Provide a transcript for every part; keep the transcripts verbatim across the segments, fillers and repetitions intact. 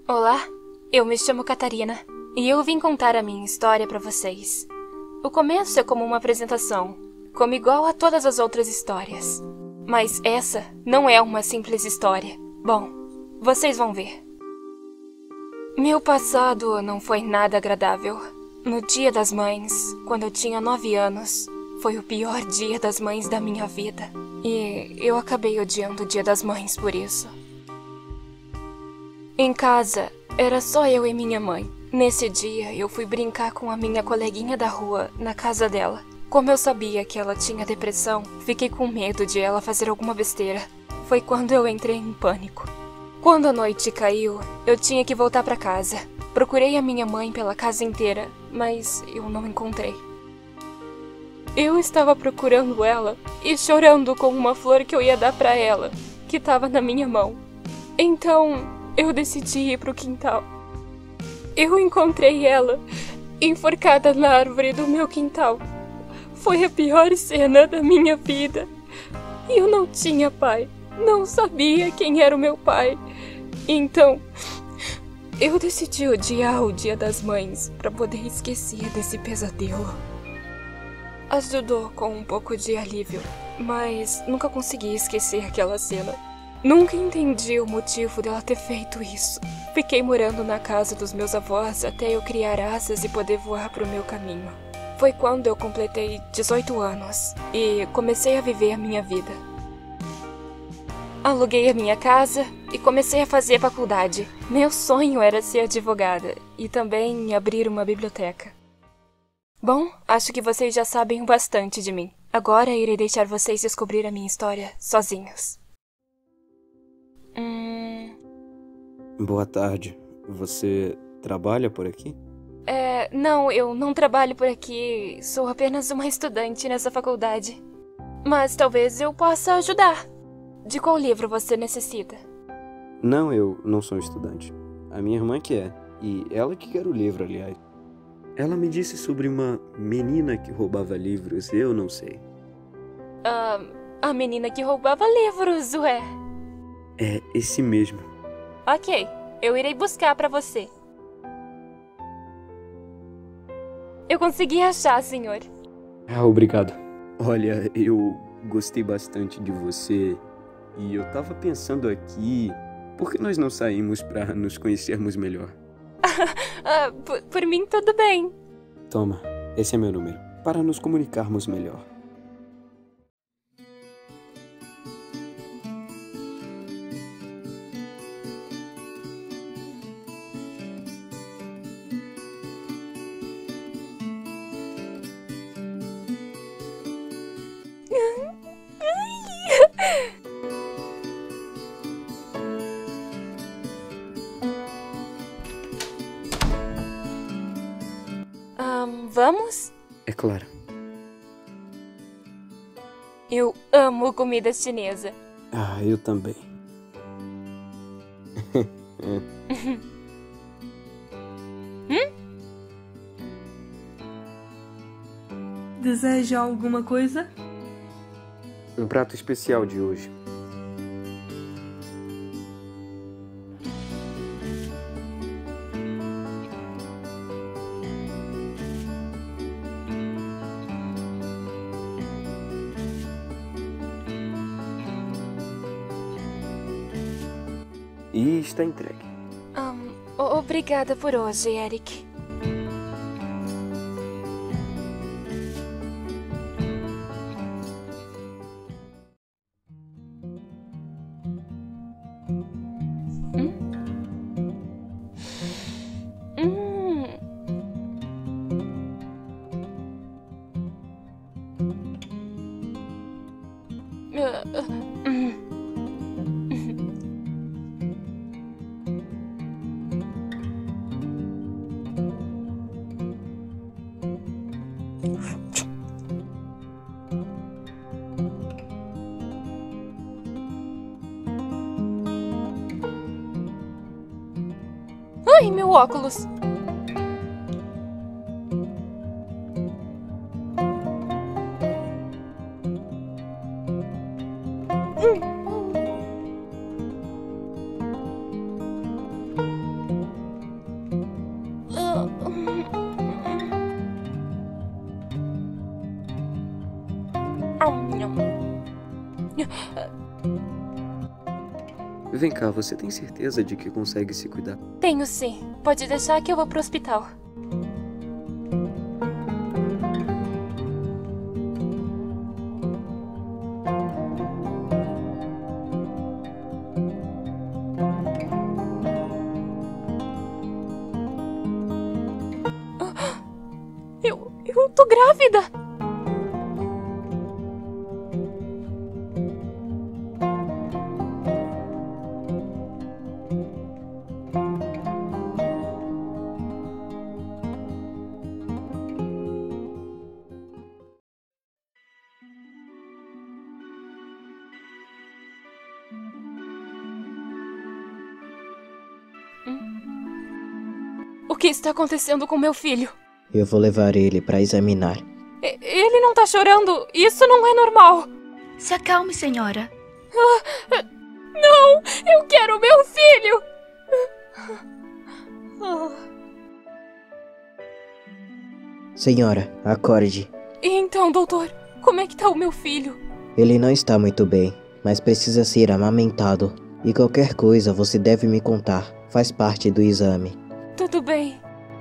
Olá, eu me chamo Catarina e eu vim contar a minha história pra vocês. O começo é como uma apresentação, como igual a todas as outras histórias. Mas essa não é uma simples história. Bom, vocês vão ver. Meu passado não foi nada agradável. No Dia das Mães, quando eu tinha nove anos, foi o pior dia das mães da minha vida. E eu acabei odiando o Dia das Mães por isso. Em casa, era só eu e minha mãe. Nesse dia, eu fui brincar com a minha coleguinha da rua, na casa dela. Como eu sabia que ela tinha depressão, fiquei com medo de ela fazer alguma besteira. Foi quando eu entrei em pânico. Quando a noite caiu, eu tinha que voltar para casa. Procurei a minha mãe pela casa inteira, mas eu não encontrei. Eu estava procurando ela e chorando com uma flor que eu ia dar para ela, que estava na minha mão. Então, eu decidi ir pro quintal. Eu encontrei ela enforcada na árvore do meu quintal. Foi a pior cena da minha vida. Eu não tinha pai. Não sabia quem era o meu pai. Então, eu decidi odiar o Dia das Mães para poder esquecer desse pesadelo. Ajudou com um pouco de alívio, mas nunca consegui esquecer aquela cena. Nunca entendi o motivo dela ter feito isso. Fiquei morando na casa dos meus avós até eu criar asas e poder voar pro meu caminho. Foi quando eu completei dezoito anos e comecei a viver a minha vida. Aluguei a minha casa e comecei a fazer faculdade. Meu sonho era ser advogada e também abrir uma biblioteca. Bom, acho que vocês já sabem o bastante de mim. Agora irei deixar vocês descobrir a minha história sozinhos. Hum... Boa tarde. Você trabalha por aqui? É, não, eu não trabalho por aqui. Sou apenas uma estudante nessa faculdade. Mas talvez eu possa ajudar. De qual livro você necessita? Não, eu não sou estudante. A minha irmã que é. E ela que quer o livro, aliás. Ela me disse sobre uma menina que roubava livros, eu não sei. Ah, a menina que roubava livros, ué. É esse mesmo. Ok, eu irei buscar pra você. Eu consegui achar, senhor. Ah, obrigado. Olha, eu gostei bastante de você. E eu tava pensando aqui, por que nós não saímos pra nos conhecermos melhor? ah, por, por mim, tudo bem. Toma, esse é meu número, para nos comunicarmos melhor. Um, vamos? É claro. Eu amo comida chinesa. Ah, eu também. hum? Deseja alguma coisa? Um prato especial de hoje. E está entregue. Um, obrigada por hoje, Eric. Hum? Hum. Uh, uh, hum. Ai, meu óculos. Hum. Vem cá, você tem certeza de que consegue se cuidar? Tenho sim. Pode deixar que eu vou pro hospital. Eu, eu tô grávida! O que está acontecendo com meu filho? Eu vou levar ele para examinar. E- ele não tá chorando. Isso não é normal. Se acalme, senhora. Ah, não! Eu quero meu filho! Ah. Senhora, acorde. Então, doutor, como é que tá o meu filho? Ele não está muito bem, mas precisa ser amamentado. E qualquer coisa você deve me contar. Faz parte do exame. Tudo bem.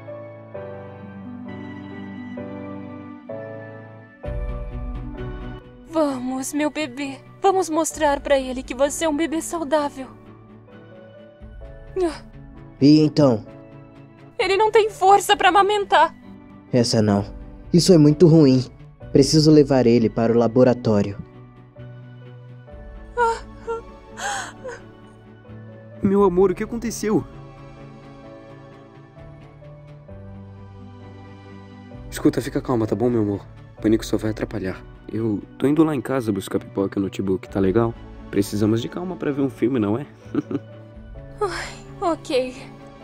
Vamos, meu bebê. Vamos mostrar pra ele que você é um bebê saudável. Ah, E então? ele não tem força pra amamentar. Essa não. Isso é muito ruim. Preciso levar ele para o laboratório. Meu amor, o que aconteceu? Escuta, fica calma, tá bom, meu amor? O pânico só vai atrapalhar. Eu tô indo lá em casa buscar pipoca no notebook, tá legal? Precisamos de calma pra ver um filme, não é? Ok.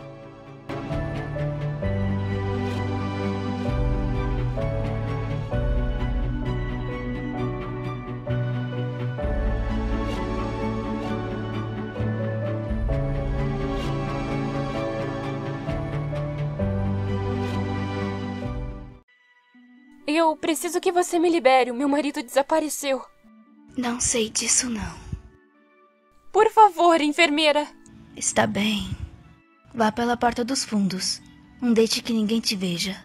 Eu preciso que você me libere. O meu marido desapareceu. Não sei disso, não. Por favor, enfermeira. Está bem. Vá pela porta dos fundos. Não deixe que ninguém te veja.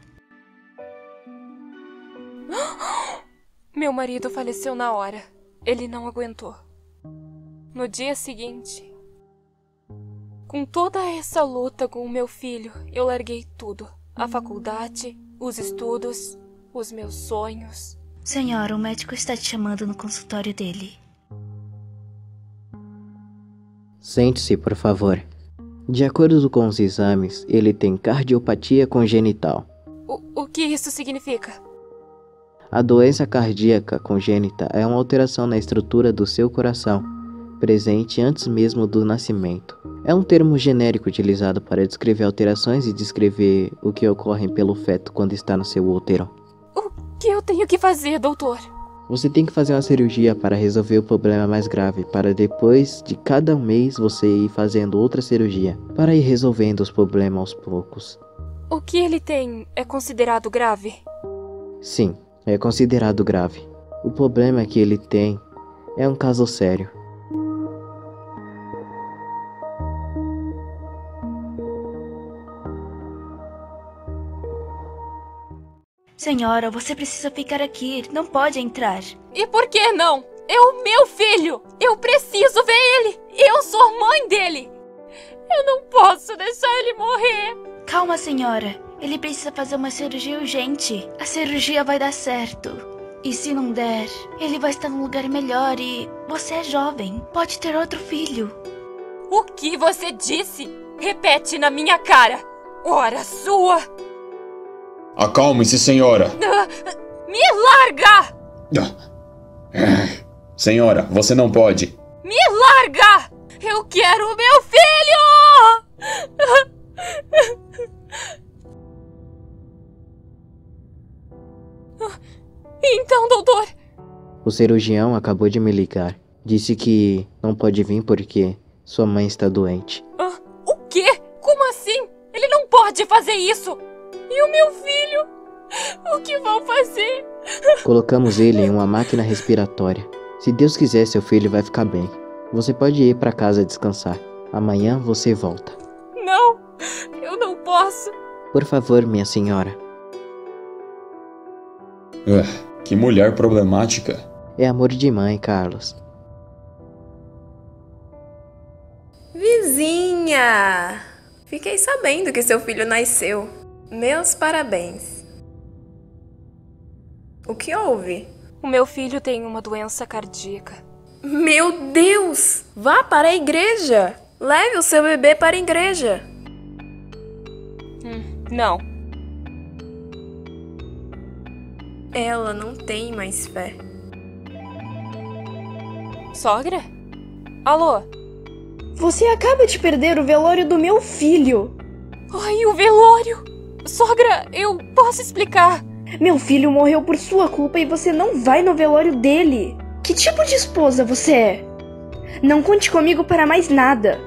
Meu marido faleceu na hora. Ele não aguentou. No dia seguinte, com toda essa luta com o meu filho, eu larguei tudo. A faculdade, os estudos, os meus sonhos. Senhora, o médico está te chamando no consultório dele. Sente-se, por favor. De acordo com os exames, ele tem cardiopatia congenital. O, o que isso significa? A doença cardíaca congênita é uma alteração na estrutura do seu coração, presente antes mesmo do nascimento. É um termo genérico utilizado para descrever alterações e descrever o que ocorre pelo feto quando está no seu útero. O que eu tenho que fazer, doutor? Você tem que fazer uma cirurgia para resolver o problema mais grave, para depois de cada mês você ir fazendo outra cirurgia, para ir resolvendo os problemas aos poucos. O que ele tem é considerado grave? Sim, é considerado grave. O problema que ele tem é um caso sério. Senhora, você precisa ficar aqui. Não pode entrar. E por que não? É o meu filho! Eu preciso ver ele! Eu sou mãe dele! Eu não posso deixar ele morrer! Calma, senhora. Ele precisa fazer uma cirurgia urgente. A cirurgia vai dar certo. E se não der, ele vai estar num lugar melhor e você é jovem. Pode ter outro filho. O que você disse? Repete na minha cara! Ora sua! Acalme-se, senhora. Ah, me larga! Senhora, você não pode. Me larga! Eu quero o meu filho! Então, doutor... O cirurgião acabou de me ligar. Disse que não pode vir porque sua mãe está doente. Ah, o quê? Como assim? Ele não pode fazer isso! E o meu filho? O que vão fazer? Colocamos ele em uma máquina respiratória. Se Deus quiser, seu filho vai ficar bem. Você pode ir para casa descansar. Amanhã você volta. Não, eu não posso. Por favor, minha senhora. Uh, que mulher problemática. É amor de mãe, Carlos. Vizinha! Fiquei sabendo que seu filho nasceu. Meus parabéns. O que houve? O meu filho tem uma doença cardíaca. Meu Deus! Vá para a igreja! Leve o seu bebê para a igreja! Hum, não. Ela não tem mais fé. Sogra? Alô? Você acaba de perder o velório do meu filho. Ai, o velório! Sogra, eu posso explicar. Meu filho morreu por sua culpa e você não vai no velório dele. Que tipo de esposa você é? Não conte comigo para mais nada.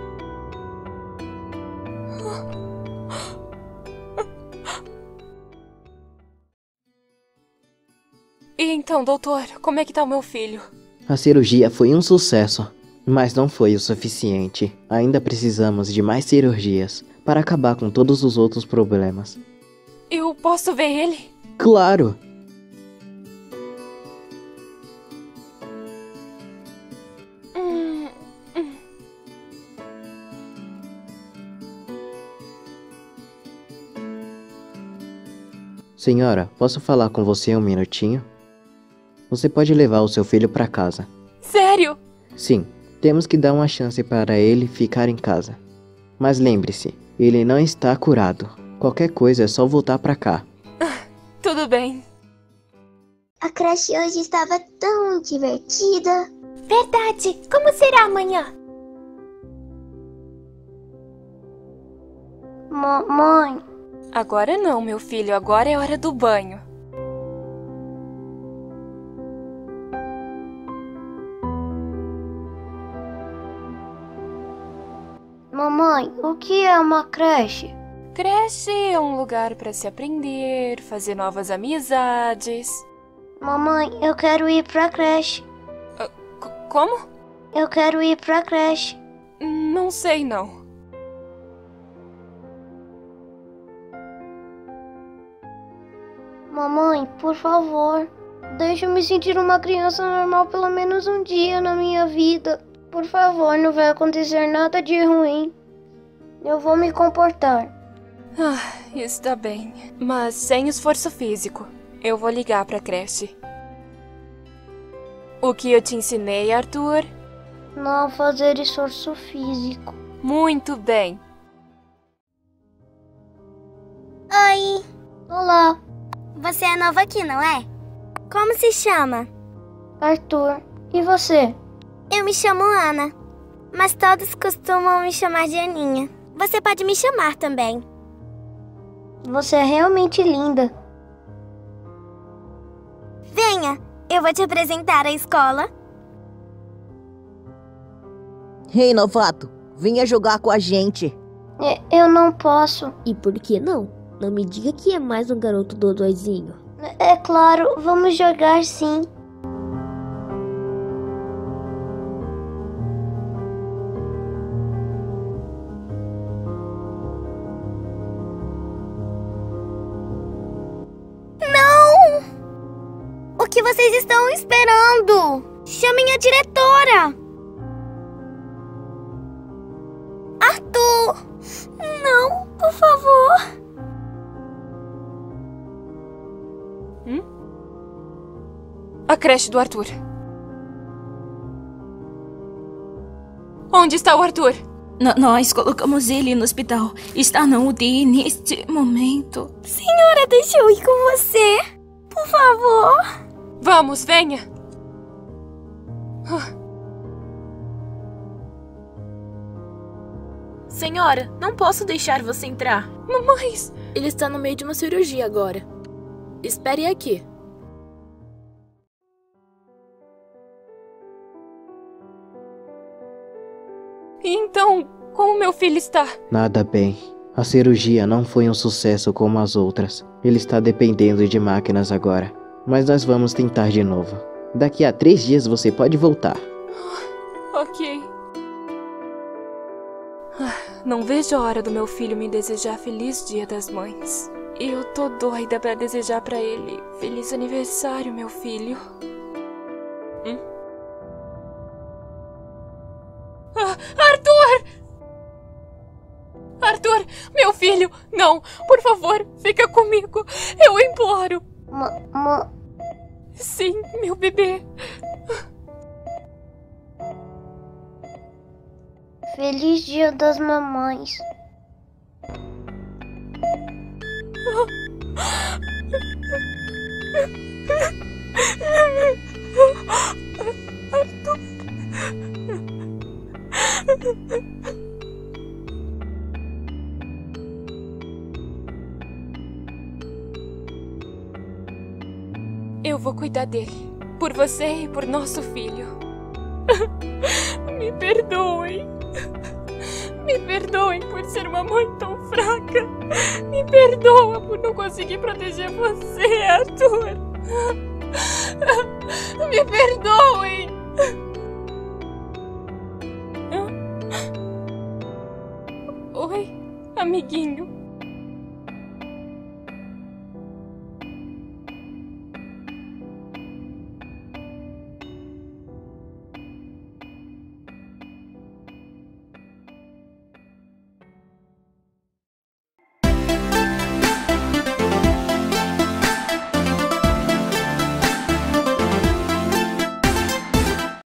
E então, doutor, como é que tá o meu filho? A cirurgia foi um sucesso, mas não foi o suficiente. Ainda precisamos de mais cirurgias para acabar com todos os outros problemas. Eu posso ver ele? Claro! Hum, hum. Senhora, posso falar com você um minutinho? Você pode levar o seu filho para casa. Sério? Sim, temos que dar uma chance para ele ficar em casa. Mas lembre-se, ele não está curado. Qualquer coisa é só voltar para cá. Tudo bem. A creche hoje estava tão divertida. Verdade. Como será amanhã? Mamãe. Agora não, meu filho. Agora é hora do banho. Mamãe, o que é uma creche? Creche é um lugar para se aprender, fazer novas amizades. Mamãe, eu quero ir pra creche. Uh, c- como? Eu quero ir pra creche. Não sei, não. Mamãe, por favor, deixa eu me sentir uma criança normal pelo menos um dia na minha vida. Por favor, não vai acontecer nada de ruim. Eu vou me comportar. Ah, está bem. Mas sem esforço físico. Eu vou ligar pra creche. O que eu te ensinei, Arthur? Não fazer esforço físico. Muito bem. Oi. Olá, Você é nova aqui, não é? Como se chama? Arthur. E você? Eu me chamo Ana, mas todos costumam me chamar de Aninha. Você pode me chamar também. Você é realmente linda. Venha, eu vou te apresentar a escola. Ei, novato, venha jogar com a gente. É, Eu não posso. E por que não? Não me diga que é mais um garoto dodóizinho. É claro, vamos jogar sim. O que vocês estão esperando? Chamem a diretora! Arthur! Não, por favor! Hum? A creche do Arthur. Onde está o Arthur? N- nós colocamos ele no hospital. Está na U T I neste momento. Senhora, deixa eu ir com você. Por favor. Vamos, venha. Senhora, não posso deixar você entrar. Mamães! Ele está no meio de uma cirurgia agora. Espere aqui. E então, como meu filho está? Nada bem. A cirurgia não foi um sucesso como as outras. Ele está dependendo de máquinas agora. Mas nós vamos tentar de novo. Daqui a três dias você pode voltar. Ok. Não vejo a hora do meu filho me desejar feliz Dia das Mães. E eu tô doida pra desejar pra ele feliz aniversário, meu filho. Hum? Ah, Arthur! Arthur, meu filho, não, por favor, fica comigo, eu imploro. Mamãe. Sim, meu bebê. Feliz Dia das Mamães. Arthur. Eu vou cuidar dele, por você e por nosso filho. Me perdoem. Me perdoem por ser uma mãe tão fraca. Me perdoa por não conseguir proteger você, Arthur. Me perdoem. Oi, amiguinho.